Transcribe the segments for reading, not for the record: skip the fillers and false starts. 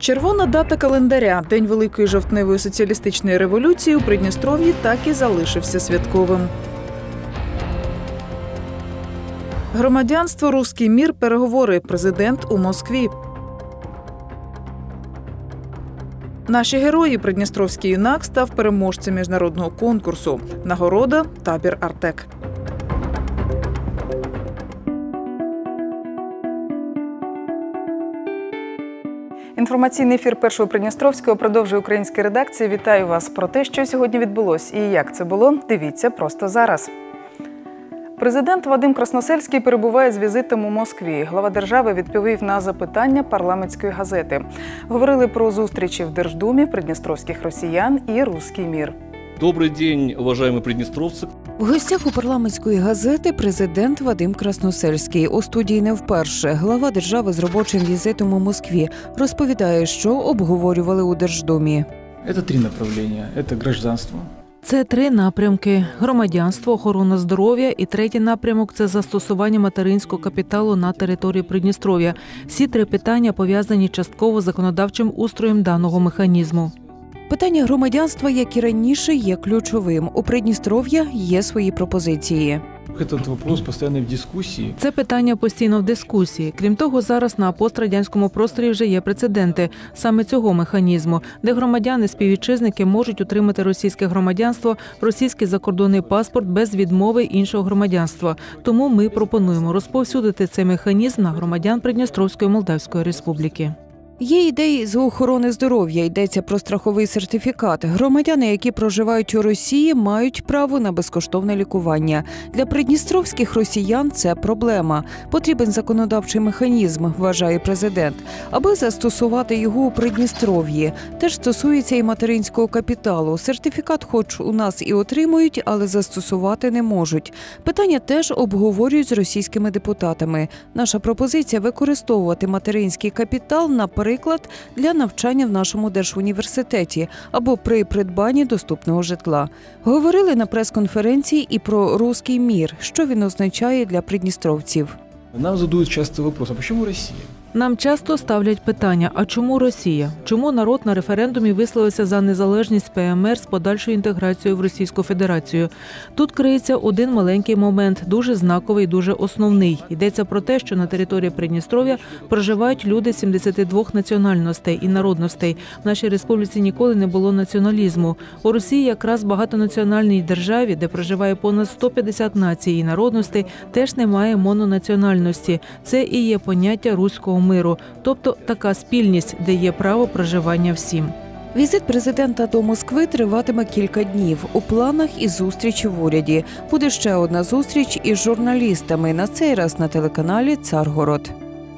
Червона дата календаря – День Великої жовтневої соціалістичної революції у Придністров'ї так і залишився святковим. Громадянство «Руський мір» – переговори. Президент у Москві. Наші герої. Придністровський юнак став переможцем міжнародного конкурсу. Нагорода – табір «Артек». Інформаційний ефір Першого Придністровського продовжує українська редакція. Вітаю вас. Про те, що сьогодні відбулось і як це було, дивіться просто зараз. Президент Вадим Красносельський перебуває з візитом у Москві. Глава держави відповів на запитання парламентської газети. Говорили про зустрічі в Держдумі, придністровських росіян і «Руський мір». Добрий день, уважаємо придністровці. В гостях у парламентської газети президент Вадим Красносельський. У студії не вперше. Глава держави з робочим візитом у Москві розповідає, що обговорювали у Держдумі. Це 3 направлення. Це гражданство. Це 3 напрямки – громадянство, охорона здоров'я і 3-й напрямок – це застосування материнського капіталу на території Придністров'я. Всі 3 питання пов'язані частково з законодавчим устроєм даного механізму. Питання громадянства, як і раніше, є ключовим. У Придністров'я є свої пропозиції. Цей вопрос постійно в дискусії. Це питання постійно в дискусії. Крім того, зараз на пострадянському просторі вже є прецеденти саме цього механізму, де громадяни-співвітчизники можуть отримати російське громадянство, російський закордонний паспорт без відмови іншого громадянства. Тому ми пропонуємо розповсюдити цей механізм на громадян Придністровської Молдавської Республіки. Є ідеї з охорони здоров'я. Йдеться про страховий сертифікат. Громадяни, які проживають у Росії, мають право на безкоштовне лікування. Для придністровських росіян це проблема. Потрібен законодавчий механізм, вважає президент, аби застосувати його у Придністров'ї. Теж стосується і материнського капіталу. Сертифікат хоч у нас і отримують, але застосувати не можуть. Питання теж обговорюють з російськими депутатами. Наша пропозиція – використовувати материнський капітал, наприклад, для навчання в нашому держуніверситеті або при придбанні доступного житла. Говорили на прес-конференції і про «Руський мір», що він означає для придністровців. Нам задають часто вопрос, а чому Росія? Нам часто ставлять питання, а чому Росія? Чому народ на референдумі висловився за незалежність ПМР з подальшою інтеграцією в Російську Федерацію? Тут криється один маленький момент, дуже знаковий, дуже основний. Йдеться про те, що на території Придністров'я проживають люди 72 національностей і народностей. В нашій республіці ніколи не було націоналізму. У Росії якраз багатонаціональній державі, де проживає понад 150 націй і народностей, теж немає мононаціональності. Це і є поняття руського миру, тобто така спільність, де є право проживання всім. Візит президента до Москви триватиме кілька днів. У планах і зустрічі в уряді. Буде ще одна зустріч із журналістами, на цей раз на телеканалі «Царгород».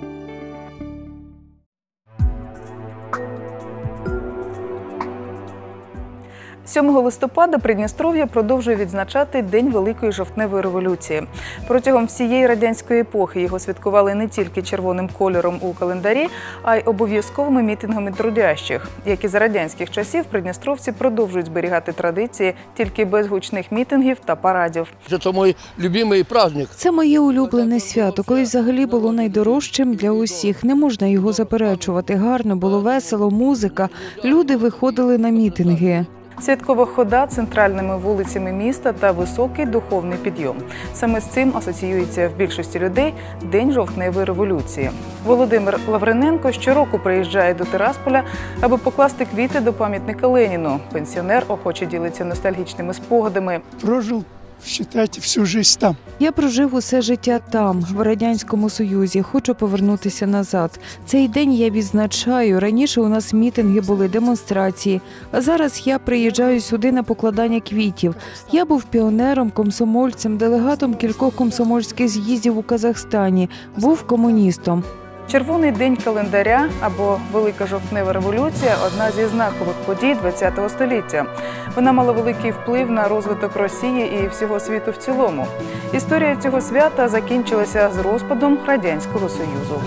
7 листопада Придністров'я продовжує відзначати День Великої жовтневої революції. Протягом всієї радянської епохи його святкували не тільки червоним кольором у календарі, а й обов'язковими мітингами трудящих. Як і за радянських часів, придністровці продовжують зберігати традиції тільки без гучних мітингів та парадів. Це мій улюблений праздник. Це моє улюблене свято, колись взагалі було найдорожчим для усіх. Не можна його заперечувати. Гарно, було весело, музика. Люди виходили на мітинги. Святкова хода центральними вулицями міста та високий духовний підйом. Саме з цим асоціюється в більшості людей День жовтневої революції. Володимир Лавриненко щороку приїжджає до Тирасполя, аби покласти квіти до пам'ятника Леніну. Пенсіонер охоче ділиться ностальгічними спогадами. Прожив, вважайте, всю життя там. Я прожив усе життя там, в Радянському Союзі. Хочу повернутися назад. Цей день я відзначаю. Раніше у нас мітинги були, демонстрації. А зараз я приїжджаю сюди на покладання квітів. Я був піонером, комсомольцем, делегатом кількох комсомольських з'їздів у Казахстані. Був комуністом. Червоний день календаря або Велика жовтнева революція – одна зі знакових подій ХХ століття. Вона мала великий вплив на розвиток Росії і всього світу в цілому. Історія цього свята закінчилася з розпадом Радянського Союзу.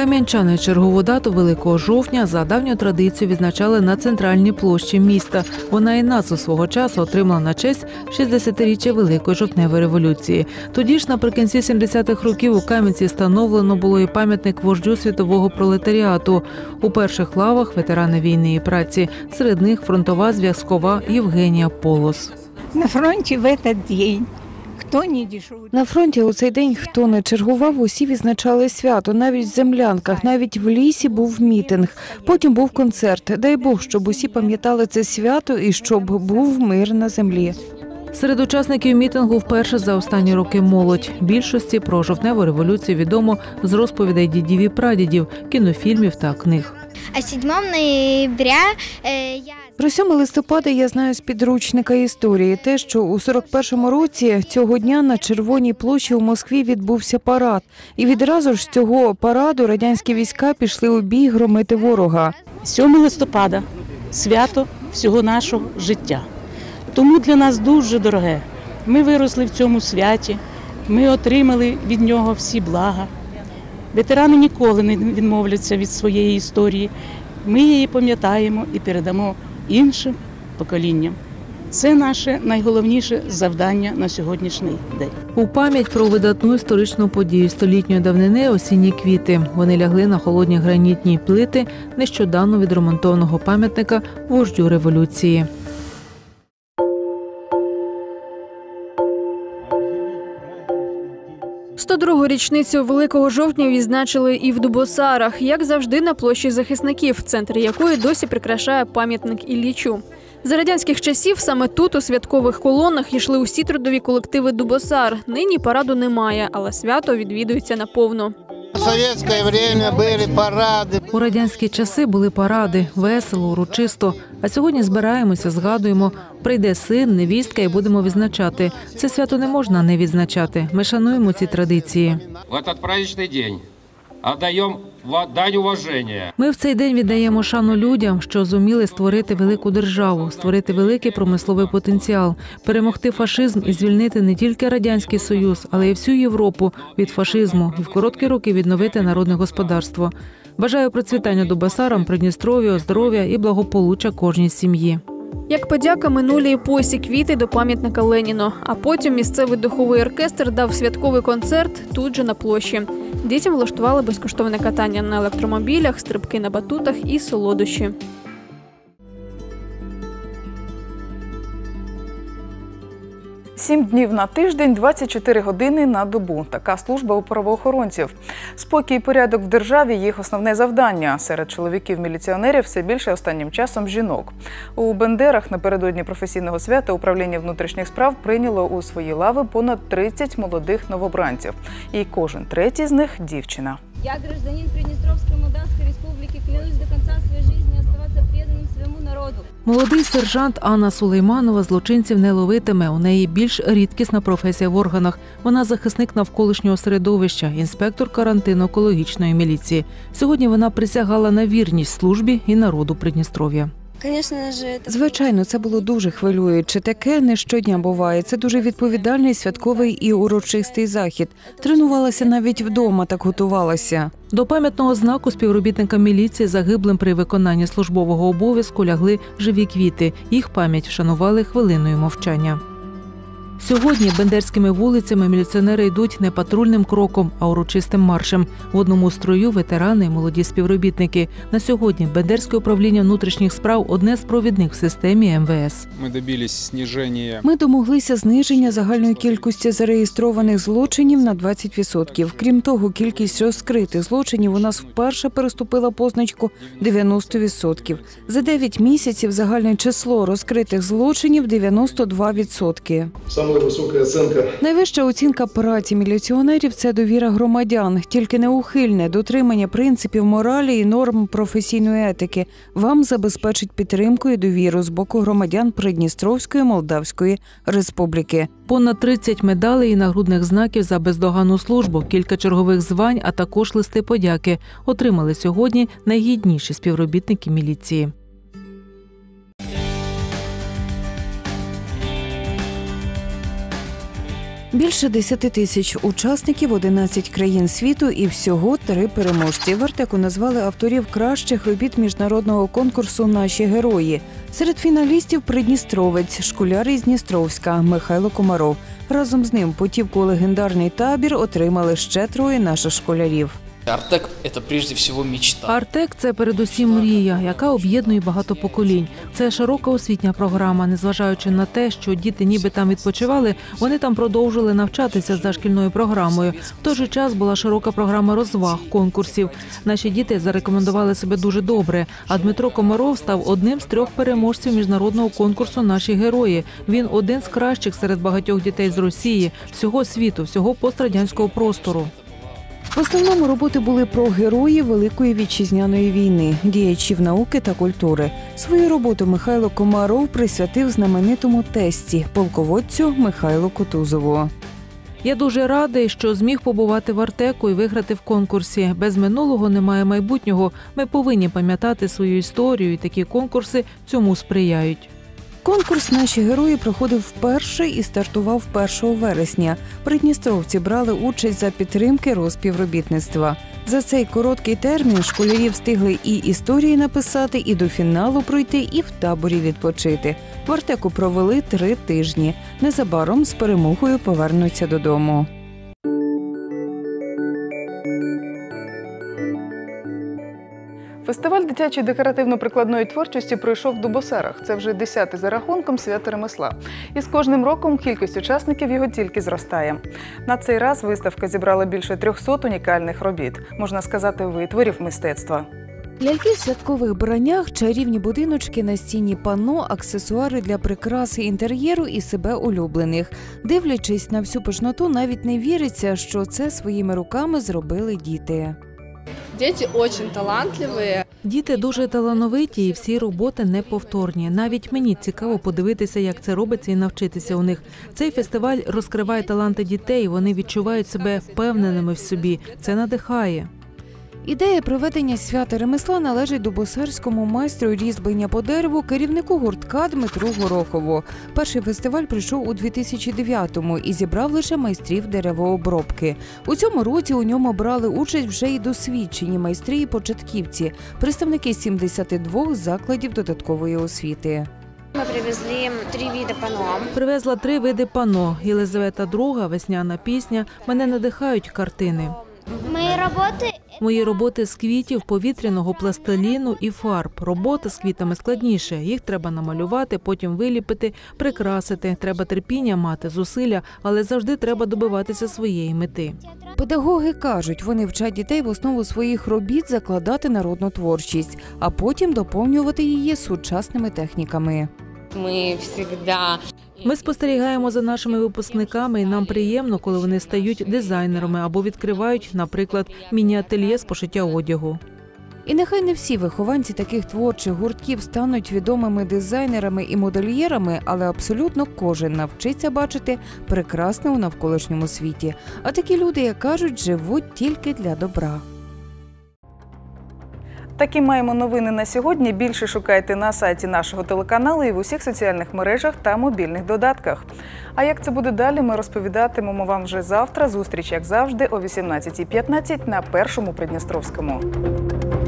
Кам'янчани чергову дату Великого жовтня за давньою традицією відзначали на центральній площі міста. Вона і назву свого часу отримала на честь 60-річчя Великої жовтневої революції. Тоді ж наприкінці 70-х років у Кам'янці встановлено було і пам'ятник вождю світового пролетаріату. У перших лавах ветерани війни і праці. Серед них фронтова зв'язкова Євгенія Полос. На фронті в этот день хто не дійшов. На фронті у цей день хто не чергував, усі відзначали свято. Навіть в землянках, навіть в лісі був мітинг. Потім був концерт. Дай Бог, щоб усі пам'ятали це свято і щоб був мир на землі. Серед учасників мітингу вперше за останні роки молодь. Більшості про жовтневу революцію відомо з розповідей дідів і прадідів, кінофільмів та книг. А 7 ноября я... Про 7 листопада я знаю з підручника історії те, що у 41-му році цього дня на Червоній площі у Москві відбувся парад. І відразу ж з цього параду радянські війська пішли у бій громити ворога. 7 листопада – свято всього нашого життя. Тому для нас дуже дороге. Ми виросли в цьому святі, ми отримали від нього всі блага. Ветерани ніколи не відмовляться від своєї історії. Ми її пам'ятаємо і передамо іншим поколінням. Це наше найголовніше завдання на сьогоднішній день. У пам'ять про видатну історичну подію столітньої давнини осінні квіти. Вони лягли на холодні гранітні плити нещодавно відремонтованого пам'ятника вождю революції. «102-гу річницю Великого жовтня відзначили і в Дубосарах, як завжди на площі захисників, в центрі якої досі прикрашає пам'ятник Іллічу. За радянських часів саме тут у святкових колонах йшли усі трудові колективи Дубосар. Нині параду немає, але свято відвідується наповно. У радянські часи були паради, весело, урочисто. А сьогодні збираємося, згадуємо, прийде син, невістка і будемо відзначати. Це свято не можна не відзначати. Ми шануємо ці традиції. В цей праздничний день віддаємо дань уваження. Ми в цей день віддаємо шану людям, що зуміли створити велику державу, створити великий промисловий потенціал, перемогти фашизм і звільнити не тільки Радянський Союз, але й всю Європу від фашизму і в короткі роки відновити народне господарство. Бажаю процвітання Дубосарам, Придністров'ю, здоров'я і благополуччя кожній сім'ї. Як подяка минулій епосі квіти до пам'ятника Леніну. А потім місцевий духовий оркестр дав святковий концерт тут же на площі. Дітям влаштували безкоштовне катання на електромобілях, стрибки на батутах і солодощі. 7 днів на тиждень, 24 години на добу. Така служба у правоохоронців. Спокій і порядок в державі – їх основне завдання. Серед чоловіків-міліціонерів все більше останнім часом жінок. У Бендерах напередодні професійного свята управління внутрішніх справ прийняло у свої лави понад 30 молодих новобранців. І кожен третій з них – дівчина. Я, гражданин Приднестровской Молдавской Республики, клянусь до конца своей жизни оставаться преданным своему народу. Молодий сержант Анна Сулейманова злочинців не ловитиме. У неї більш рідкісна професія в органах. Вона захисник навколишнього середовища, інспектор карантинно-екологічної міліції. Сьогодні вона присягала на вірність службі і народу Придністров'я. Звичайно, це було дуже хвилююче. Таке не щодня буває. Це дуже відповідальний, святковий і урочистий захід. Тренувалася навіть вдома, так готувалася. До пам'ятного знаку співробітникам міліції, загиблим при виконанні службового обов'язку, лягли живі квіти. Їх пам'ять вшанували хвилиною мовчання. Сьогодні бендерськими вулицями міліціонери йдуть не патрульним кроком, а урочистим маршем. В одному строю ветерани і молоді співробітники. На сьогодні Бендерське управління внутрішніх справ – одне з провідних в системі МВС. Ми домоглися зниження загальної кількості зареєстрованих злочинів на 20%. Крім того, кількість розкритих злочинів у нас вперше переступила позначку 90%. За 9 місяців загальне число розкритих злочинів – 92%. Найвища оцінка праці міліціонерів – це довіра громадян. Тільки неухильне дотримання принципів моралі і норм професійної етики вам забезпечить підтримку і довіру з боку громадян Придністровської Молдавської Республіки. Понад 30 медалей і нагрудних знаків за бездоганну службу, кілька чергових звань, а також листи подяки отримали сьогодні найгідніші співробітники міліції. Більше 10 тисяч учасників, 11 країн світу і всього 3 переможці. В Артеку назвали авторів кращих робіт міжнародного конкурсу «Наші герої». Серед фіналістів придністровець, школяр із Дністровська Михайло Комаров. Разом з ним путівку у легендарний табір отримали ще 3 наших школярів. Артек – це прежде всього мечта. Артек – це передусім мрія, яка об'єднує багато поколінь. Це широка освітня програма. Незважаючи на те, що діти ніби там відпочивали, вони там продовжили навчатися за шкільною програмою. В той же час була широка програма розваг, конкурсів. Наші діти зарекомендували себе дуже добре, а Дмитро Комаров став одним з 3 переможців міжнародного конкурсу «Наші герої». Він один з кращих серед багатьох дітей з Росії, всього світу, всього пострадянського простору. В основному роботи були про героїв Великої Вітчизняної війни, діячів науки та культури. Свою роботу Михайло Комаров присвятив знаменитому тесті – полководцю Михайлу Кутузову. Я дуже радий, що зміг побувати в Артеку і виграти в конкурсі. Без минулого немає майбутнього. Ми повинні пам'ятати свою історію, і такі конкурси цьому сприяють. Конкурс «Наші герої» проходив вперше і стартував 1 вересня. Придністровці брали участь за підтримки розпівробітництва. За цей короткий термін школярі встигли і історії написати, і до фіналу пройти, і в таборі відпочити. В Артеку провели 3 тижні. Незабаром з перемогою повернуться додому. Фестиваль дитячої декоративно-прикладної творчості пройшов в Дубосарах. Це вже 10-й за рахунком свято ремесла. І з кожним роком кількість учасників його тільки зростає. На цей раз виставка зібрала більше 300 унікальних робіт, можна сказати, витворів мистецтва. Ляльки в святкових браннях, чарівні будиночки, настінні панно, аксесуари для прикраси інтер'єру і себе улюблених. Дивлячись на всю пишноту, навіть не віриться, що це своїми руками зробили діти. Діти дуже талантливі. Діти дуже талановиті і всі роботи неповторні. Навіть мені цікаво подивитися, як це робиться і навчитися у них. Цей фестиваль розкриває таланти дітей, вони відчувають себе впевненими в собі. Це надихає. Ідея проведення свята ремесла належить дубосарському майстру різьблення по дереву, керівнику гуртка Дмитру Горохову. Перший фестиваль прийшов у 2009-му і зібрав лише майстрів деревообробки. У цьому році у ньому брали участь вже й досвідчені майстри і початківці, представники 72 закладів додаткової освіти. Ми привезли 3 види панно. Привезла 3 види панно. Єлизавета II, весняна пісня. Мене надихають картини. Мої роботи з квітів, повітряного пластиліну і фарб. Робота з квітами складніше. Їх треба намалювати, потім виліпити, прикрасити. Треба терпіння мати, зусилля, але завжди треба добиватися своєї мети. Педагоги кажуть, вони вчать дітей в основу своїх робіт закладати народну творчість, а потім доповнювати її сучасними техніками. Ми спостерігаємо за нашими випускниками, і нам приємно, коли вони стають дизайнерами або відкривають, наприклад, міні-ательє з пошиття одягу. І нехай не всі вихованці таких творчих гуртків стануть відомими дизайнерами і модельєрами, але абсолютно кожен навчиться бачити прекрасне у навколишньому світі. А такі люди, як кажуть, живуть тільки для добра. Такі маємо новини на сьогодні. Більше шукайте на сайті нашого телеканалу і в усіх соціальних мережах та мобільних додатках. А як це буде далі, ми розповідатимемо вам вже завтра. Зустріч, як завжди, о 18:15 на Першому Придністровському.